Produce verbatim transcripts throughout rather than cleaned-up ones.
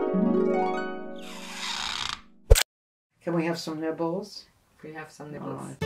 Can we have some nibbles? We have some nibbles. Oh.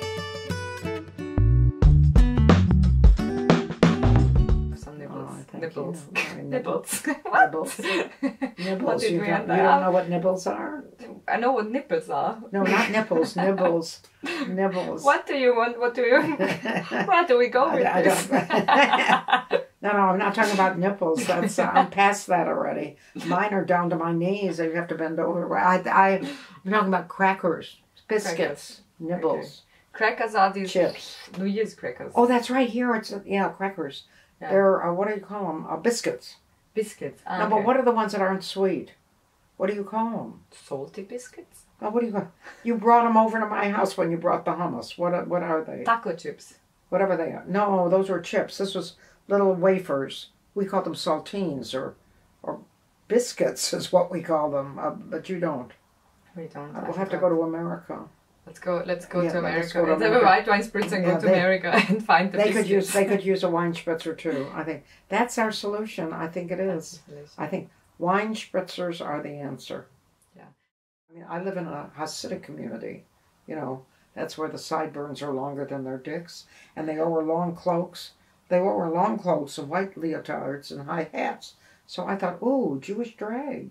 Some nibbles. Oh, thank nibbles. you. Nibbles. Nibbles. Nibbles. You, don't, you don't know what nibbles are? I know what nipples are. No, not nipples. Nibbles. Nibbles. What do you want? What do you? Where do we go with I, I this? don't. No, no, I'm not talking about nipples. That's uh, I'm past that already. Mine are down to my knees. You have to bend over. I, I, I'm talking about crackers, biscuits, Crackers. nibbles, Okay. Crackers are these chips. New Year's crackers. Oh, that's right. Here it's uh, yeah, crackers. Yeah. They're uh, what do you call them? Uh, biscuits. Biscuits. Ah, No, okay. but what are the ones that aren't sweet? What do you call them? Salty biscuits? Oh, what do you call? You brought them over to my house when you brought the hummus. What are- what are they? Taco chips. Whatever they are. No, those were chips. This was little wafers. We call them saltines or or biscuits is what we call them. Uh, but you don't. We don't. Uh, I we'll have to forgot. go to America. Let's go. Let's go Yeah, to let's America. go to Let's have a America. white wine spritz and Yeah, go to they- America and find the They biscuits. could use they could use a wine spritzer too. I think that's our solution. I think it is. I think wine spritzers are the answer. Yeah. I mean, I live in a Hasidic community. You know, that's where the sideburns are longer than their dicks, and they wear long cloaks. They wore long cloaks and white leotards and high hats. So I thought, ooh, Jewish drag.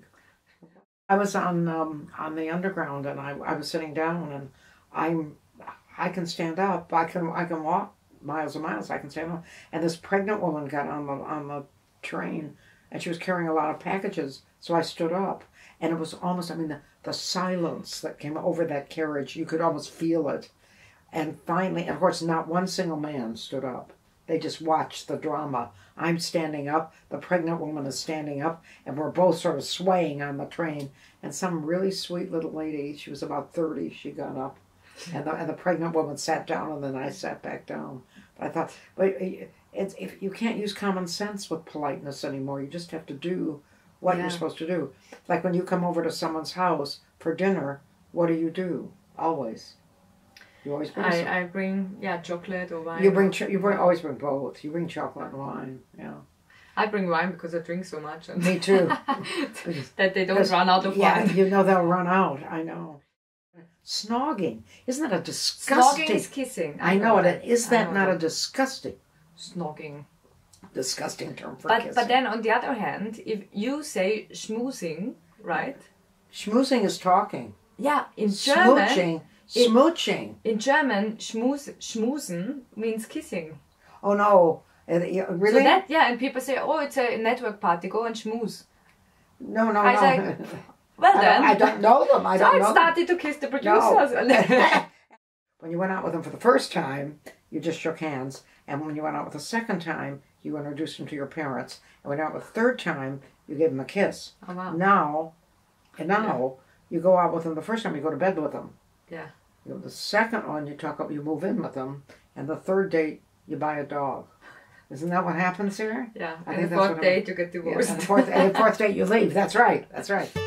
I was on um, on the underground, and I, I was sitting down, and I'm I can stand up. I can I can walk miles and miles. I can stand up. And this pregnant woman got on the on the train, and she was carrying a lot of packages. So I stood up, and it was almost I mean the the silence that came over that carriage. You could almost feel it. And finally, and of course, not one single man stood up. They just watched the drama. I'm standing up, the pregnant woman is standing up, and we're both sort of swaying on the train. And some really sweet little lady, she was about thirty, she got up. And the, and the pregnant woman sat down, and then I sat back down. But I thought, but it's, if you can't use common sense with politeness anymore, you just have to do what Yeah. you're supposed to do. Like when you come over to someone's house for dinner, what do you do? Always. You always bring some. I, I bring yeah chocolate or wine. You bring ch- you bring always bring both. You bring chocolate and wine. Yeah. I bring wine because I drink so much. And Me too. that they don't Because- run out of yeah, wine. you know they'll run out. I know. Snogging. Isn't that a disgusting? Snogging is kissing. I know that. it. Is I that know not a that. disgusting, Snogging? disgusting term for But kissing? but then on the other hand, if you say schmoozing, right? Schmoozing is talking. Yeah, in German, Smooching. it- Smooching. in German, schmooz, schmoozen means kissing. Oh no. Uh, yeah, Really? So that yeah, and people say, oh, it's a network party, go and schmooze. no, no, I no. say, Well I, then, don't, I don't know them. I so don't I know them. started to kiss the producers. When you went out with them for the first time, you just shook hands. And when you went out with the second time, you introduced them to your parents. And when you went out with the third time, you gave them a kiss. Oh wow. Now, and now, you go out with them the first time, you go to bed with them. Yeah. You know, the second one, you talk up, you move in with them. And the third date, you buy a dog. Isn't that what happens here? Yeah. I And think the that's fourth what day I'm- to get Yeah, divorced. and the fourth, and the fourth date, you leave. That's right. That's right.